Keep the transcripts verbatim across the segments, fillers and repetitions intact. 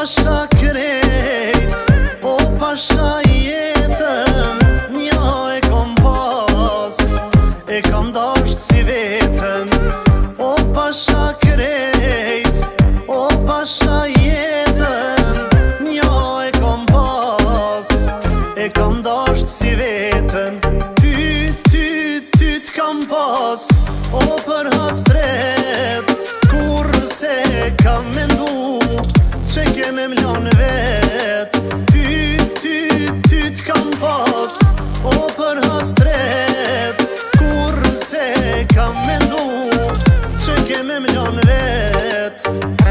pasha krejt, o pasha jetën, një e kom pas, e kam dasht si vetën. O pasha krejt, o pasha jetën, një e kom pas, e kam dasht si vetën. Ty, ty, ty t'kam pas, o për hasret, kur se kam mendu që keme m'lon vet. Ty, ty, ty t'kam pas, o për hasret, kur se kam mendu që keme m'lon vet.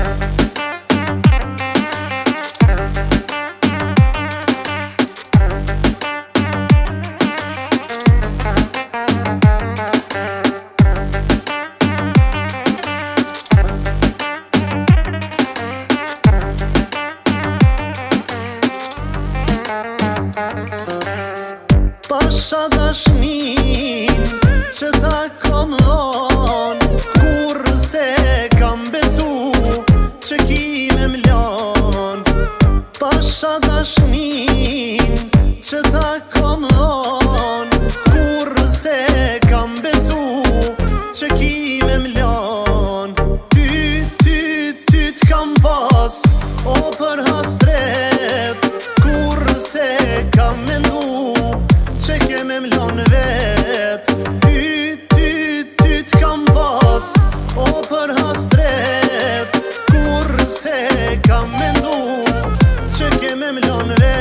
Pasha dashnin që ta kom dhon, kur se kam besu që ki me m'lon. Pasha dashnin që ta kom dhon, kur se kam besu që ki me m'lon. Ty, ty, ty t'kam pas, o për hasret, kur se kam mendu që keme m'lon vet. Ty, ty, ty t'kam pas, o për hasret, kur se kam mendu që keme m'lon vet.